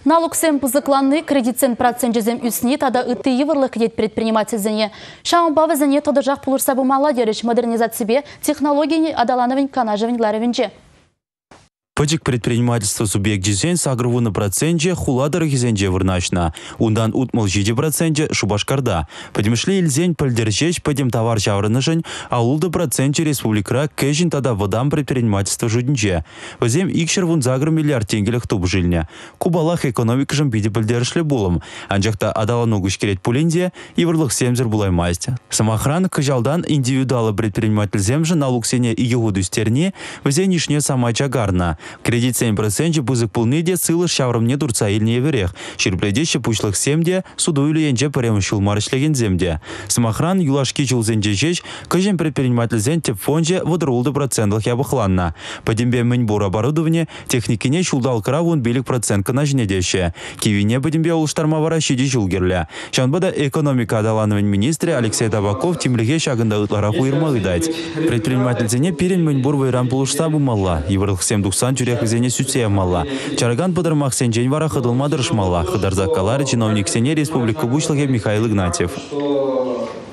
Налогсем пузыкланны, кредитсен процентжезем үсни, тада ыты еврлы кредит предпринимательзене. Шаун бавызене тодыржақ пулырса бумала дереш модернизациябе технологияны адалановын канажевын ларовинже. Пачек предпринимательства субъект жезен сагрыву на проценте хуладар гизенже вырначна. Ундан утмал 7% Шубашкарда. Подемшли ильзень пальдержеч подем товар жаврынышын, а улды проценте республикра кэжин тада водам предпринимательства жуднже. Возем икшер вун загр миллиард тенгелях туб жильня. Кубалах экономика жем биде пальдершле булым. Анжакта адалану гушкерет пулинде и врлых семзер булай масть. Самохран кыжалдан индивидуалы предприниматель земжа налуксене и егуду стерне, возем нишне сама чагарна. Кредит 7% бузык пулныде сылы шаврымне дурца илне верех. Ширпледеще пучлых 7-де суду или енже паремшул марышлеген земде. Самохран юлашки чулзенже жеч, кажен предприниматель зенте в фонде водырулды процентах ябыхланна. Подембе мэньбур оборудование техникине чулдал кравун белик процентка на жнедеще. Кивине подембе улштармавара щиди чулгерля. Шанбада экономика адалановын министре Алексей Табаков тимлиге шагында ытлара хуирмалы дать. Предприниматель зене перен мэньбур вайран пулышта бумалла. Еврлых 7-90 жүрек зене сүтсе мала. Чарган подырмақ сенжен вара хыдылма дырышмала. Хыдарзак калары чиновник сене республика бушлыге Михаил Игнатьев.